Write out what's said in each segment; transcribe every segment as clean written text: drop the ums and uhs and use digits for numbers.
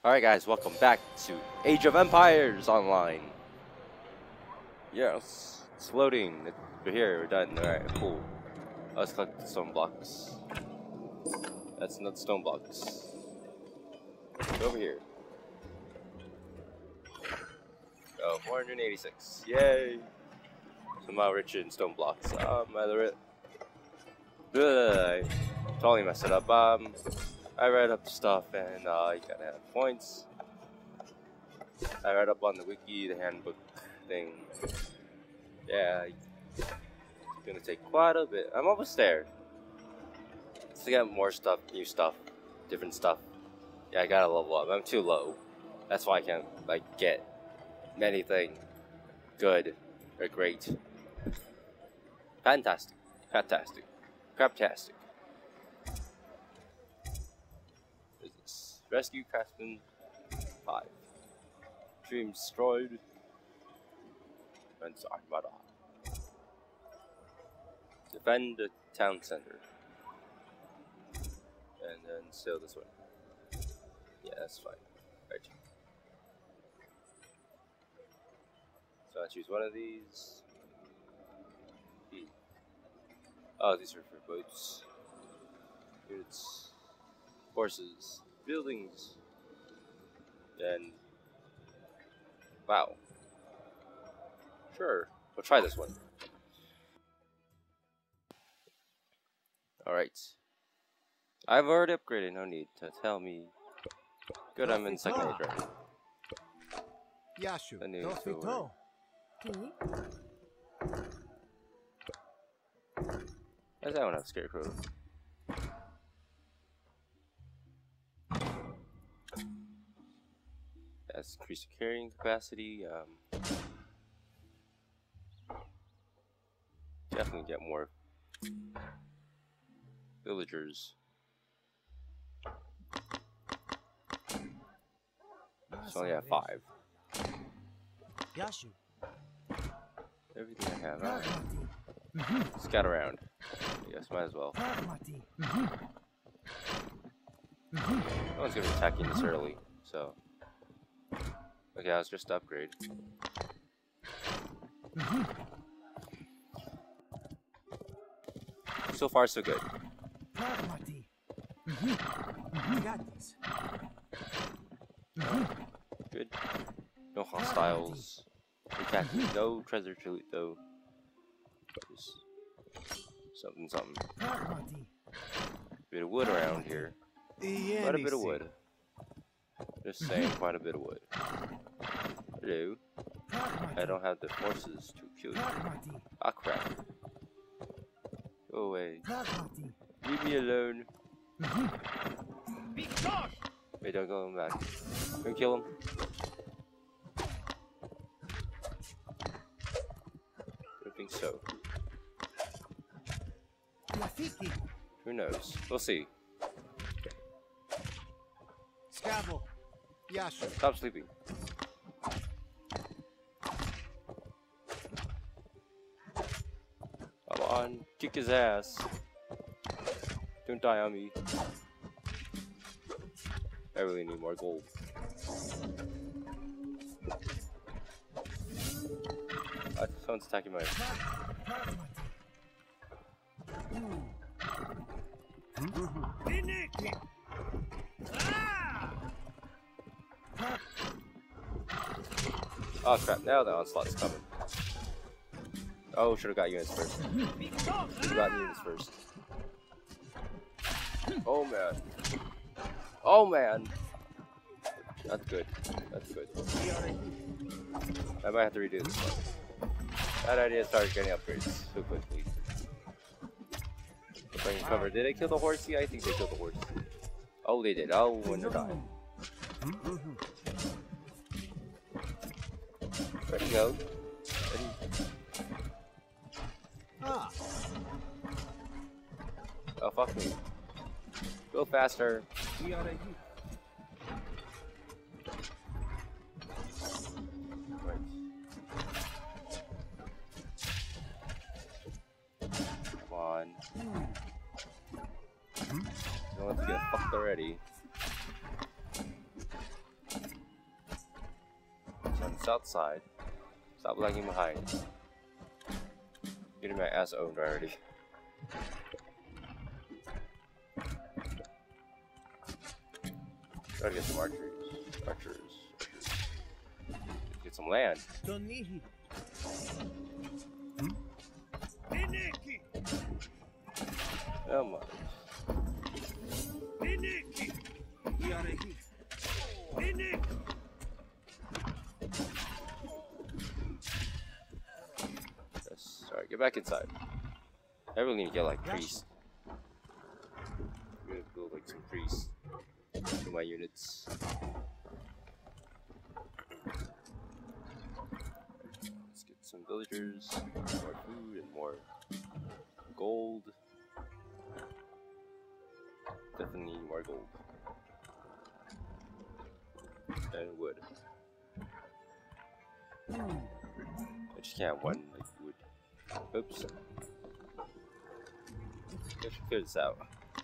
Alright guys, welcome back to Age of Empires Online. Yes, it's loading. We're here, we're done. Alright, cool. Let's collect the stone blocks. That's not stone blocks. Go over here. Oh, 486. Yay! Somehow rich in stone blocks. Totally messed it up. I read up stuff and you gotta have points. I read up on the wiki, the handbook thing. Yeah, it's gonna take quite a bit. I'm almost there. To get more stuff, new stuff, different stuff. Yeah, I gotta level up. I'm too low. That's why I can't like get anything good or great. Fantastic, fantastic, craptastic. Business. Rescue Craftsman 5. Dream destroyed. Defense Armada. Defend the town center. And then steal this one. Yeah, that's fine. Right. So I choose one of these. Oh, these are for boats. Units. Horses. Buildings. Then. Wow. Sure. We'll try this one. Alright. I've already upgraded, no need to tell me. Good, I'm in second age right. Yashu. Why does that one have Scarecrow? That's increased carrying capacity. Definitely get more villagers. So only have 5. Yashu. Everything I have. Right. Scout around. Yes, might as well. No one's gonna be attacking this early, so. Okay, I was just upgrade. So far, so good. Good. No hostiles. Attacking. No treasure to loot though. Just something. Bit of wood around here. Quite a bit of wood. Just saying, quite a bit of wood. Hello. I don't have the forces to kill you. Ah crap. Go away. Leave me alone. Wait, don't go back. Can we kill him? Don't think so. Who knows? We'll see. Scabble. Yashu. Stop sleeping. Come on, kick his ass. Don't die on me. I really need more gold. Someone's attacking my. Oh crap, now the onslaught's coming. Oh, should've got units first. Should've got units first. Oh man. Oh man! That's good. That's good. I might have to redo this one. That idea started getting upgrades so quickly. Playing cover. Did they kill the horse? Yeah, I think they killed the horse. Oh, they did. Oh, when they're dying. Ready to go. Ready. Oh, fuck me. Go faster. Right. Come on. Don't want to get fucked already. south side. Stop lagging behind. Getting my ass owned already. Gotta get some archers. Get some land. Come on. Yes, alright, get back inside. I really need to get like priests. I'm gonna build like some priests to my units. Let's get some villagers, more food and more gold. Definitely need more gold. And wood. I just can't have one like wood. Oops. I should figure this out.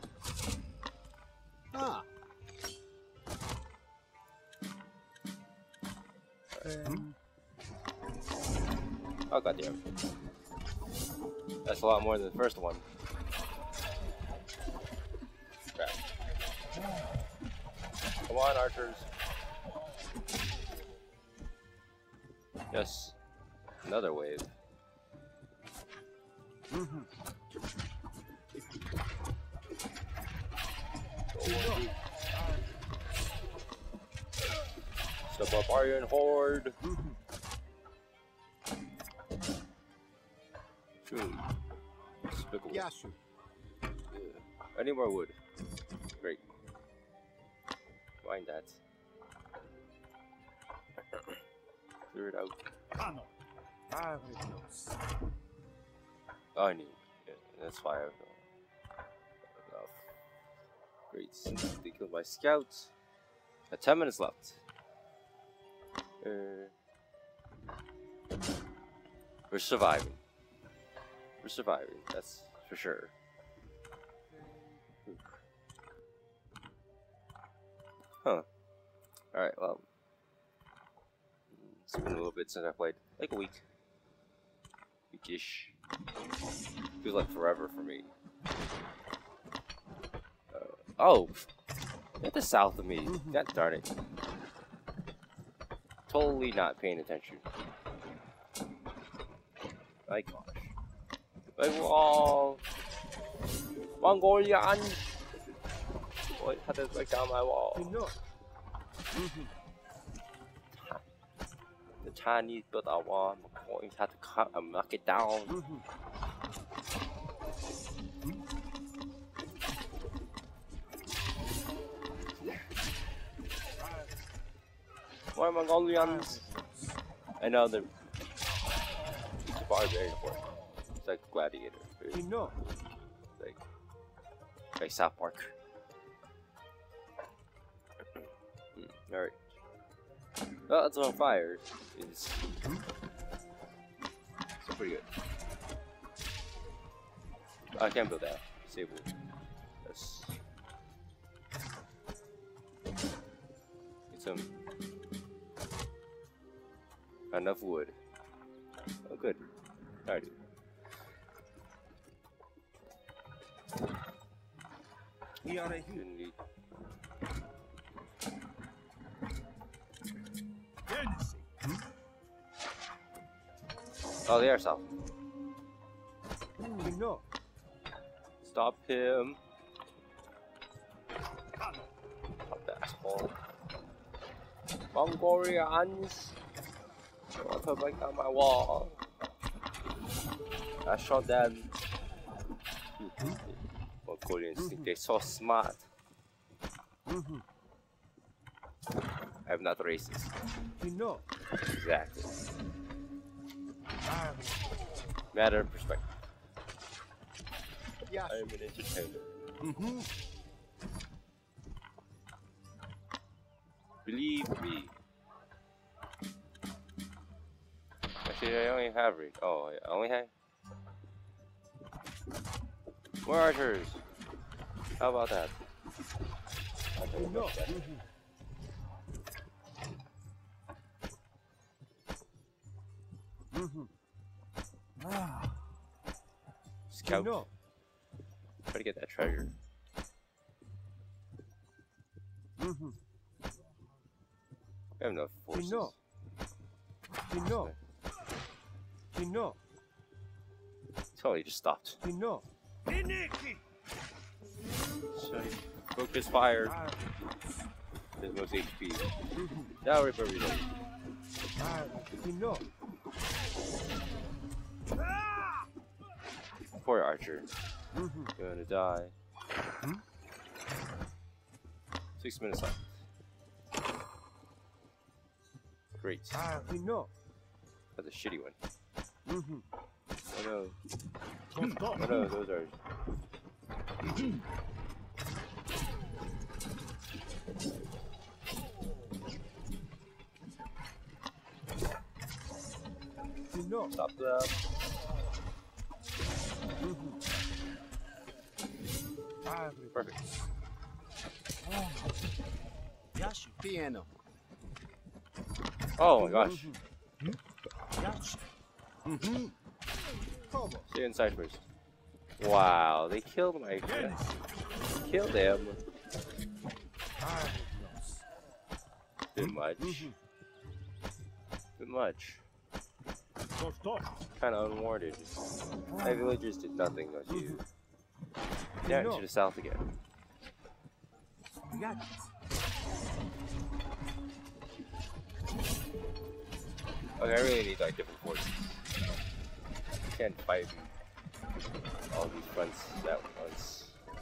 Ah. Oh goddamn. That's a lot more than the first one. Crap. Come on, archers. Yes. Another wave. Step up Aryan Horde. Truly. Despicable. Yasu. Yeah. I need more wood. Great. Mind that. Clear it out. Oh, I need. Yeah, that's why I have enough. Great. Since they killed my scouts. 10 minutes left. We're surviving. We're surviving, that's for sure. Huh. Alright, well. It's been a little bit since I played. Like a week. Weekish. Feels like forever for me. Oh! Get the south of me. God darn it. Totally not paying attention. My gosh. My wall! Mongolian! What? How to break down my wall? The Chinese built our wall. Mongolians had to cut and knock it down. More Mongolians! I know they're barbarian for it. It's like Gladiator. Like South Park. Alright. Well, it's on fire. It's pretty good. I can't build that. Disable. Yes. Get some. Enough wood. Oh, good. Alrighty. Oh, the air south. Stop him. Stop the asshole. Mongolians. I want to break down my wall. I shot them. Mongolians think they're so smart. I'm not racist. Exactly. Matter of perspective. I am an entertainer. Believe me. Actually, I only have read. Oh, I only have. More archers. How about that? Scout. Try to get that treasure. We have enough forces. Totally just stopped. So focus fire. There's most HP. Now rip everything. Poor Archer. You're gonna die. 6 minutes left. Great. That's a shitty one. Oh no. Oh no, those are. Stop that. Perfect. Piano. Oh my gosh. Stay inside first. Wow, they killed my friend. Killed him. Too much. Too much. Kind of unwarranted. My villagers did nothing, don't you? Yeah, to the south again. Okay, I really need like different forces. Can't fight all these fronts at once.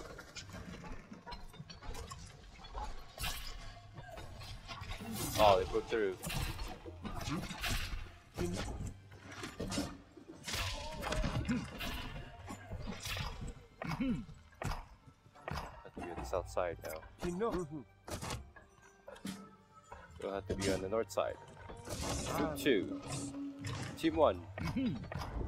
Oh, they broke through. Have to be on the south side now. We'll have to be on the north side. Group 2. Team 1.